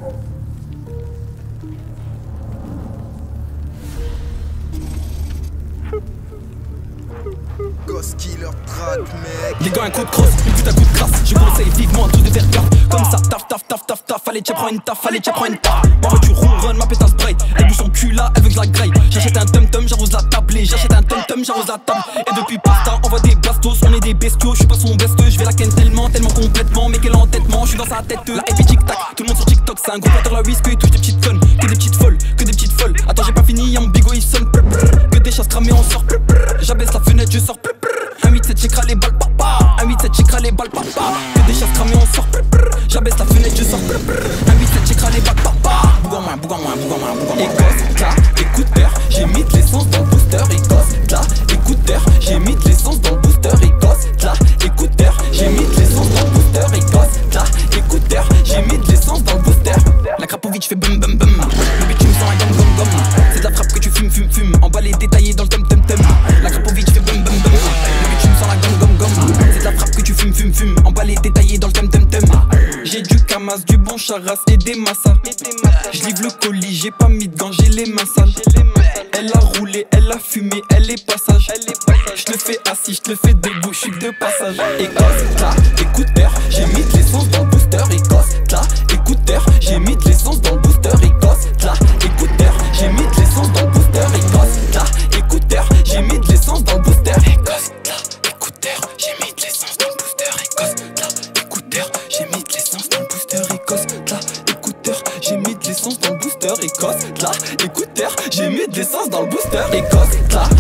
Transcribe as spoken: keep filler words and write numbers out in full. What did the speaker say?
Ghost killer track mec. Les gars un coup de crosse, une pute à coup de crasse. Je conseille vivement à tous de faire gaffe. Comme ça, taf taf taf taf taf. Allez tiens prends une taf, allez tiens prends une taf. En voiture ronronne, ma pétasse braille. Elle bouge son cul là, elle veut que je la graille. J'achète un tum tum, j'arrose la table. J'achète un tum tum, j'arrose la table. Et depuis pasta, on voit des bastos, on est des bestiaux. Je suis pas son best, je vais la ken tellement, tellement complètement. Mais quel entêtement, je suis dans sa tête. La F et tic tac, tout le monde sur TikTok. C'est un gros pateur la whisky et touche des petites connes. Que des petites folles, que des petites folles. Attends j'ai pas fini, y'a mon bigot il sonne. Que des chasses cramées on sort. J'abaisse la fenêtre, je sors. un huit sept j'écrase les balles papa. un huit sept j'écrase les balles papa. Que des chasses cramées on sort. J'abaisse la fenêtre je sors. un huit sept j'écrase les balles papa. Bougon-moi, bougon-moi, bougon-moi, bougon-moi. Écosse, là, écouteur. J'ai mis de l'essence dans le booster. Écosse, là, écouteur. J'ai mis de l'essence dans le booster. Écosse, là, écouteur. J'ai mis de l'essence dans le booster. Écosse, là, écouteur. J'ai mis de l'essence dans le booster. La Krapovic fait bum bum bum. Le bitume sent la gomme gomme gomme. C'est de la frappe que tu fumes fumes fumes. Emballé détaillé dans le tum tum tum. La Krapovic fait bum bum bum. Le bitume sent la gomme gomme gomme. C'est de la frappe que tu fumes fumes fumes. Emballé détaillé dans le tum tum tum. J'ai du Kamas, du bon charas et des massas. Je livre le colis, j'ai pas mis de gants, j'ai les mains sales. Elle a roulé, elle a fumé, elle est passage. Je le fais assis, je le fais debout, je suis de passage. Écosse, là, écouteur, j'ai mis de l'essence dans le booster. Écosse, là, écouteur, j'ai mis de l'essence dans le booster. Écosse, là, écouteur, j'ai mis de l'essence dans le booster. Écosse, là, écouteur, j'ai mis de l'essence dans le booster. Écosse, là, écouteur, j'ai mis de l'essence dans le booster. Écosse, là, écouteur, j'ai mis de l'essence dans le booster. Écosse, là, écouteur, j'ai mis de l'essence dans le booster. Écosse, là, écouteur, j'ai mis de l'essence dans le booster. Écosse, là,